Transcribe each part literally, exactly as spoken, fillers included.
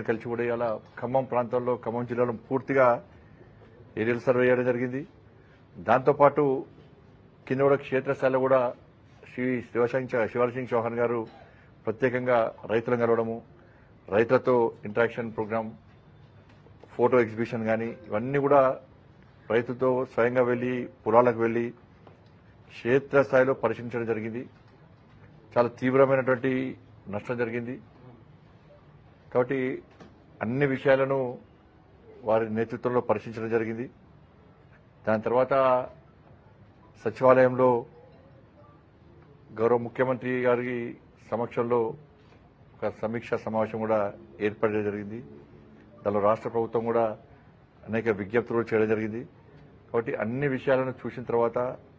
అందరం కలిసి కూడా ఇలా ఖమ్మం ప్రాంతంలో ఖమ్మం జిల్లాలో పూర్తిగా ఏరియల్ సర్వే చేయడం జరిగింది. దాంతోపాటు కింద కూడా క్షేత్రస్థాయిలో కూడా శ్రీ శివసింగ్ శివరాజ్ సింగ్ చౌహాన్ గారు ప్రత్యేకంగా రైతులను కలవడము, రైతులతో ఇంటరాక్షన్ ప్రోగ్రామ్, ఫోటో ఎగ్జిబిషన్ కానీ ఇవన్నీ కూడా రైతులతో స్వయంగా వెళ్లి పొలాలకు వెళ్లి క్షేత్రస్థాయిలో పరిశీలించడం జరిగింది. చాలా తీవ్రమైనటువంటి నష్టం జరిగింది. కాబట్టి అన్ని విషయాలను వారి నేతృత్వంలో పరిశీలించడం జరిగింది. దాని తర్వాత సచివాలయంలో గౌరవ ముఖ్యమంత్రి గారి సమక్షంలో ఒక సమీక్షా సమావేశం కూడా ఏర్పడడం జరిగింది. దానిలో రాష్ట్ర ప్రభుత్వం కూడా అనేక విజ్ఞప్తులు చేయడం జరిగింది. కాబట్టి అన్ని విషయాలను చూసిన తర్వాత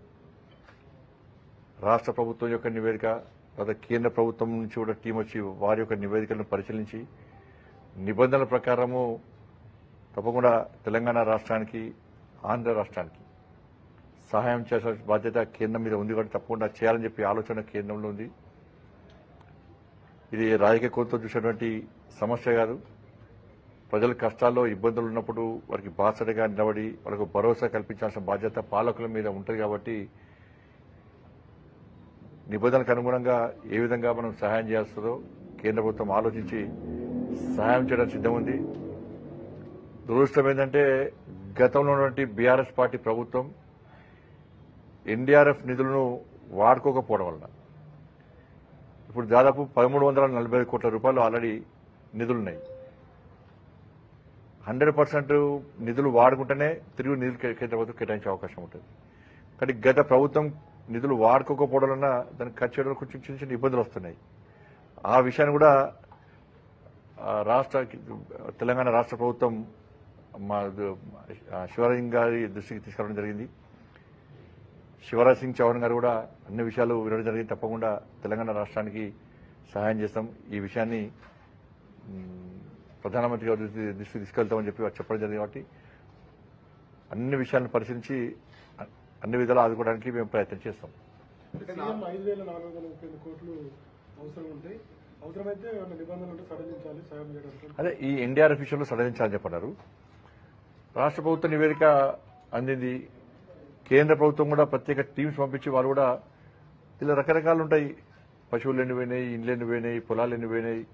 రాష్ట్ర ప్రభుత్వం యొక్క నివేదిక, తర్వాత కేంద్ర ప్రభుత్వం నుంచి కూడా టీం వచ్చి వారి యొక్క నివేదికలను పరిశీలించి నిబంధనల ప్రకారము తప్పకుండా తెలంగాణ రాష్ట్రానికి, ఆంధ్ర రాష్ట్రానికి సహాయం చేయాల్సిన బాధ్యత కేంద్రం మీద ఉంది. కాబట్టి తప్పకుండా చేయాలని చెప్పి ఆలోచన కేంద్రంలో ఉంది. ఇది రాజకీయ కోణంతో చూసినటువంటి సమస్య కాదు. ప్రజల కష్టాల్లో ఇబ్బందులు ఉన్నప్పుడు వారికి బాసటగా నిలబడి వాళ్ళకు భరోసా కల్పించాల్సిన బాధ్యత పాలకుల మీద ఉంటుంది. కాబట్టి నిబంధనలకు అనుగుణంగా ఏ విధంగా మనం సహాయం చేస్తుందో కేంద్ర ప్రభుత్వం ఆలోచించి సహాయం చేయడానికి సిద్ధం ఉంది. దురదృష్టం ఏంటంటే గతంలో ఉన్నటువంటి బీఆర్ఎస్ పార్టీ ప్రభుత్వం ఎన్డీఆర్ఎఫ్ నిధులను వాడుకోకపోవడం వలన ఇప్పుడు దాదాపు పదమూడు వందల నలభై కోట్ల రూపాయలు ఆల్రెడీ నిధులున్నాయి. హండ్రెడ్ పర్సెంట్ నిధులు వాడుకుంటేనే తిరిగి నిధులు కేంద్ర ప్రభుత్వం కేటాయించే అవకాశం ఉంటుంది. కానీ గత ప్రభుత్వం నిధులు వాడుకోకపోవడం వలన దానికి ఖర్చు చేయడం కొంచెం చిన్న చిన్న ఇబ్బందులు వస్తున్నాయి. ఆ విషయాన్ని కూడా రాష్ట్ర తెలంగాణ రాష్ట్ర ప్రభుత్వం మా శివరాజ్ సింగ్ గారి దృష్టికి తీసుకురావడం జరిగింది. శివరాజ్ సింగ్ చౌహాన్ గారు కూడా అన్ని విషయాలు వినడం జరిగింది. తప్పకుండా తెలంగాణ రాష్ట్రానికి సహాయం చేస్తాం, ఈ విషయాన్ని ప్రధానమంత్రి గారి దృష్టికి తీసుకెళ్తామని చెప్పి చెప్పడం జరిగింది. కాబట్టి అన్ని విషయాలను పరిశీలించి అన్ని విధాలు ఆదుకోవడానికి మేము ప్రయత్నం చేస్తాం. అదే ఈ ఎన్డీఆర్ఎఫ్ విషయంలో సడలించాలని చెప్పన్నారు. రాష్ట్ర ప్రభుత్వ నివేదిక అందింది. కేంద్ర ప్రభుత్వం కూడా ప్రత్యేక టీమ్స్ పంపించి వారు కూడా ఇలా రకరకాలు ఉంటాయి. పశువులు ఎండిపోయినాయి, ఇండ్లు ఎండిపోయినాయి, పొలాలు ఎండిపోయినాయి,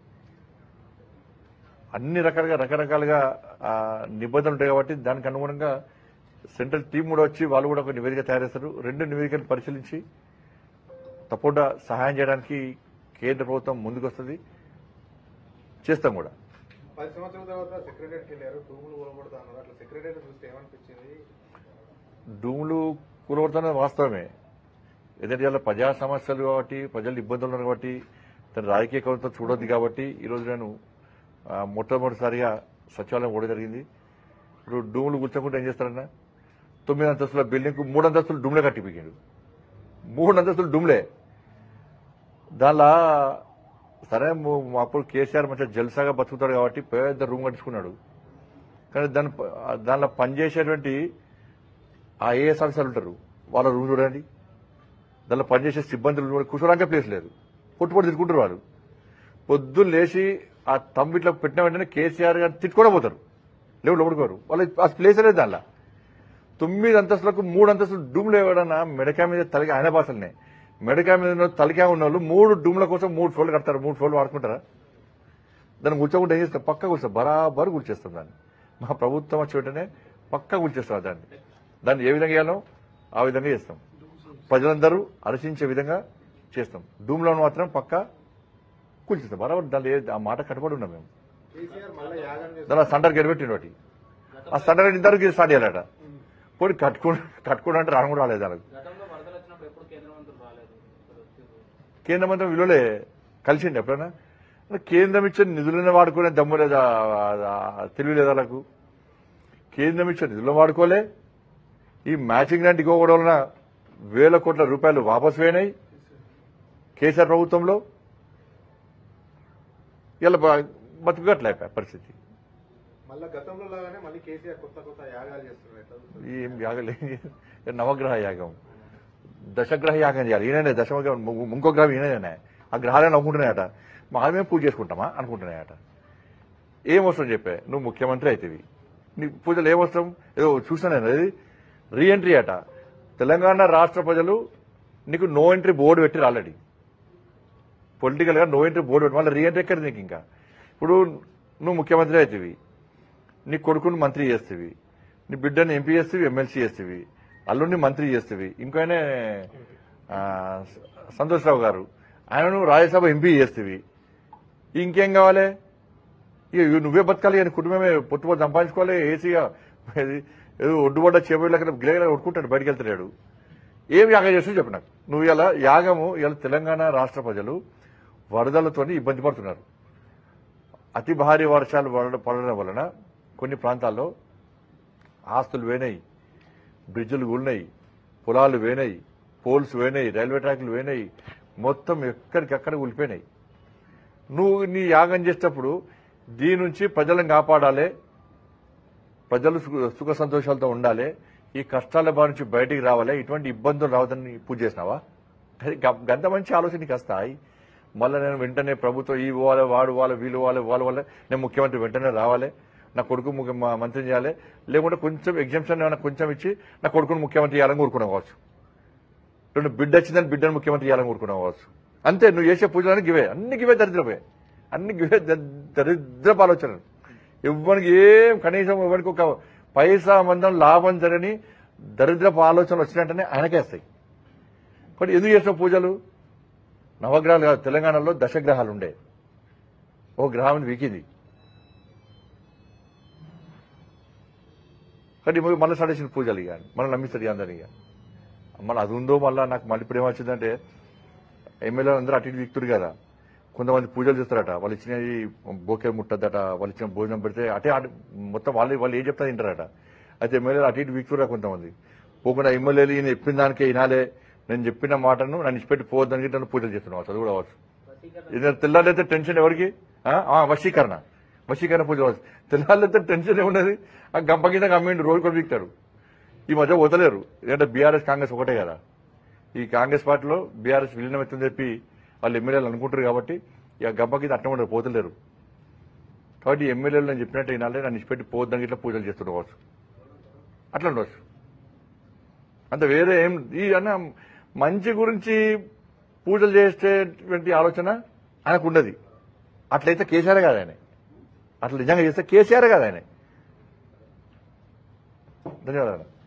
అన్ని రకాలుగా రకరకాలుగా నిబంధనలు ఉంటాయి. కాబట్టి దానికి అనుగుణంగా సెంట్రల్ టీం కూడా వచ్చి వాళ్ళు కూడా ఒక నివేదిక తయారు చేస్తారు. రెండు నివేదికలు పరిశీలించి తప్పకుండా సహాయం చేయడానికి కేంద్ర ప్రభుత్వం ముందుకు వస్తుంది, చేస్తాం కూడా. పది సంవత్సరాల తర్వాత సెక్రటరీకి వెళ్ళారు, డూములు కూలగొడతాన్నారు. అట్లా సెక్రటరీ చూస్తే ఏమనిపించింది? డూములు కూలగొడతానది వాస్తవమే. ఎందుకంటే ఇలా ప్రజా సమస్యలు కాబట్టి, ప్రజలు ఇబ్బందులు ఉన్నారు కాబట్టి, తన రాజకీయ కౌంతో చూడొద్దు కాబట్టి ఈరోజు నేను మొట్టమొదటిసారిగా సచివాలయం కూడా జరిగింది. ఇప్పుడు డూములు కూర్చోకుండా ఏం చేస్తారన్నా, తొమ్మిది అంతస్తుల బిల్డింగ్ మూడు అంతస్తులు డూమ్లే కట్టిపోయాడు. మూడు అంతస్తులు డూమ్లే. దానిలో సరే అప్పుడు కేసీఆర్ మంచిగా జల్సాగా బతుకుతాడు కాబట్టి పెద్ద రూమ్ కట్టించుకున్నాడు. కానీ దాని దానిలో పనిచేసేటువంటి ఆ ఏఎస్ ఆఫీసర్లు ఉంటారు, వాళ్ళ రూమ్ చూడండి. దానిలో పనిచేసే సిబ్బందులు కూర్చోడానికి ప్లేస్ లేదు, పొట్టు పొట్టు తిట్టుకుంటారు వాళ్ళు. పొద్దున్న లేచి ఆ తమ్మిట్లో పెట్టిన వెంటనే కేసీఆర్ గారు తిట్టుకోవడం పోతారు, లేవు లోపడుకోరు. వాళ్ళ ఆ ప్లేస్ లేదు. దానిలో తొమ్మిది అంతస్తులకు మూడు అంతస్తులు డూమ్లు ఎవడన్నా మెడకాయ మీద తలకి, ఆయన భాషలనే మెడకాయ మీద తలకాయ ఉన్న వాళ్ళు మూడు డూమ్ల కోసం మూడు ఫ్లోర్లు కడతారు. మూడు ఫ్లోర్లు వాడుకుంటారా? దాన్ని కూర్చోకుండా ఏం చేస్తాం, పక్క కూర్చోం, బరాబరు కూర్చేస్తాం దాన్ని. మా ప్రభుత్వం వచ్చి వెంటనే పక్క కూర్చేస్తాం దాన్ని. దాన్ని ఏ విధంగా చేయాలో ఆ విధంగా చేస్తాం. ప్రజలందరూ హర్షించే విధంగా చేస్తాం. డూమ్లో మాత్రం పక్క కూల్చేస్తాం బరాబర్. దాన్ని ఆ మాట కట్టుబడి ఉన్నాం మేము. దాని సండర్ గెలిపెట్టిన వాటి ఆ సండర్ ఇంతవరకు స్టార్ట్ చేయాలట. పోనీ కట్టుకో కట్టుకోవడం అంటే రాను కూడా రాలేదు. వాళ్ళకి కేంద్ర మంత్రి విలువలే కలిసిండి ఎప్పుడైనా. కేంద్రం ఇచ్చే నిధులను వాడుకునే దమ్ము లేదా, తెలివి లేదా వాళ్ళకు. కేంద్రం ఇచ్చే నిధులను వాడుకోలే. ఈ మ్యాచింగ్ గ్రాంట్ ఇవ్వడం వలన వేల కోట్ల రూపాయలు వాపసు పోయినాయి కేసీఆర్ ప్రభుత్వంలో. ఇలా బతుకుగట్లే పరిస్థితి. ఏం యాగలే, నవగ్రహ యాగం, దశగ్రహ యాగం చేయాలి. ఈయననే దశగ్రహం, ఇంకో గ్రహం ఈయననే. ఆ గ్రహాలను నవ్వుకుంటున్నాయట. మా మేము పూజ చేసుకుంటామా అనుకుంటున్నాయట. ఏం అవసరం చెప్పా నువ్వు ముఖ్యమంత్రి అవుతుంది నీ పూజలు ఏం అవసరం ఏదో చూసాను నేను అది రీఎంట్రీ అట తెలంగాణ రాష్ట్ర ప్రజలు నీకు నో ఎంట్రీ బోర్డు పెట్టిరు ఆల్రెడీ పొలిటికల్ గా నో ఎంట్రీ బోర్డు పెట్టి మళ్ళీ రీఎంట్రీ ఎక్కడ నీకు ఇంకా ఇప్పుడు నువ్వు ముఖ్యమంత్రి అవుతుంది నీ కొడుకుని మంత్రి చేస్తేవి నీ బిడ్డని ఎంపీ చేస్తేవి ఎమ్మెల్సీ చేస్తేవి అల్లుడిని మంత్రి చేస్తేవి ఇంకైనా సంతోష్ రావు గారు ఆయనను రాజ్యసభ ఎంపీ చేస్తేవి ఇంకేం కావాలి ఇక నువ్వే బతకాలి అని కుటుంబమే పొట్టుబడి సంపాదించుకోవాలి ఏసీగా ఏదో ఒడ్డుబడ్డ చేపలకి గిలగిలా కొట్టుకుంటాడు బయటకు వెళ్తున్నాడు ఏం యాగం చేస్తూ చెప్పు నాకు నువ్వు ఇలా యాగము ఇలా తెలంగాణ రాష్ట్ర ప్రజలు వరదలతో ఇబ్బంది పడుతున్నారు అతి భారీ వర్షాలు పడడం వలన కొన్ని ప్రాంతాల్లో ఆస్తులు వేనాయి బ్రిడ్జులు కూలినాయి పొలాలు వేనాయి పోల్స్ వేనాయి రైల్వే ట్రాక్లు వేనాయి మొత్తం ఎక్కడికెక్కడ కూలిపోయినాయి నువ్వు నీ యాగం చేసేటప్పుడు దీని నుంచి ప్రజలను కాపాడాలి ప్రజలు సుఖ సంతోషాలతో ఉండాలి ఈ కష్టాల బారి నుంచి బయటికి రావాలి ఇటువంటి ఇబ్బందులు రావద్దని పూజ చేసినావా గంత మంచి ఆలోచన నీకు వస్తాయి మళ్ళీ నేను వెంటనే ప్రభుత్వం ఈ పోవాలి వాడు వాళ్ళ వీళ్ళు వాళ్ళ వాళ్ళ వల్ల నేను ముఖ్యమంత్రి వెంటనే రావాలి నా కొడుకు మంత్రి చేయాలి లేకుంటే కొంచెం ఎగ్జామ్షన్ ఏమైనా కొంచెం ఇచ్చి నా కొడుకును ముఖ్యమంత్రి చేయాలని కోరుకున్నావు కావచ్చు రెండు బిడ్డ వచ్చిందని బిడ్డను ముఖ్యమంత్రి చేయాలని కోరుకున్నావు కావచ్చు అంతే నువ్వు చేసే పూజలన్నీ గివే అన్ని గివే దరిద్రపోయే అన్ని గివే దరిద్రపు ఆలోచనలు ఎవరికి ఏం కనీసం ఎవరికి ఒక పైసా మందం లాభం జరగని దరిద్రపు ఆలోచనలు వచ్చినట్టనే ఆయనకేస్తాయి కాబట్టి ఎందుకు చేసిన పూజలు నవగ్రహాలు కాదు తెలంగాణలో దశగ్రహాలు ఉండే ఓ గ్రహం వీకింది కానీ మళ్ళీ సడేసిన పూజలు ఇక మళ్ళీ నమ్మిస్తారు అందరినీ ఇక మళ్ళీ అది ఉందో మళ్ళీ నాకు మళ్ళీ ఇప్పుడు ఏమొచ్చిందంటే ఎమ్మెల్యేలు అందరూ అటు ఇటు వీక్తురు కదా కొంతమంది పూజలు చేస్తారట వాళ్ళు ఇచ్చినవి బోకే ముట్టద్దట వాళ్ళు ఇచ్చిన భోజనం పెడితే అటే మొత్తం వాళ్ళు వాళ్ళు ఏం చెప్తా తింటారట అయితే ఎమ్మెల్యేలు అటు ఇటు వీక్తురా కొంతమంది పోకుండా ఎమ్మెల్యేలు ఈయన చెప్పిన దానికే వినాలే నేను చెప్పిన మాటను నన్ను ఇచ్చిపెట్టి పోవద్దని నన్ను పూజలు చేస్తున్నావు అది కూడా అవచ్చు ఇది తెల్లారైతే టెన్షన్ ఎవరికి వశీకరణ వశీకరణ పూజ అవచ్చు తెల్లారైతే టెన్షన్ ఏమున్నది ఆ గంప కింద కమ్మిండి రోజు కూడా వీక్తారు ఈ మధ్య వదలేరు ఎందుకంటే బీఆర్ఎస్ కాంగ్రెస్ ఒకటే కదా ఈ కాంగ్రెస్ పార్టీలో బీఆర్ఎస్ విలీనం ఎత్తుందని చెప్పి వాళ్ళు ఎమ్మెల్యేలు అనుకుంటారు కాబట్టి ఇక గంప కింద అట్ట ఉండరు పోతలేరు కాబట్టి ఎమ్మెల్యేలు నేను చెప్పినట్టు వినాలి నన్ను ఇచ్చిపెట్టి పోవద్దని ఇట్లా పూజలు చేస్తుండవచ్చు అట్లా ఉండవచ్చు అంత వేరే ఏం ఈ అన్న మంచి గురించి పూజలు చేసేటువంటి ఆలోచన ఆయనకు ఉండదు అట్లయితే కేసీఆర్ కాదు ఆయన అట్లా నిజంగా చేస్తే కేసీఆర్ కాదు ఆయన ధన్యవాదాలు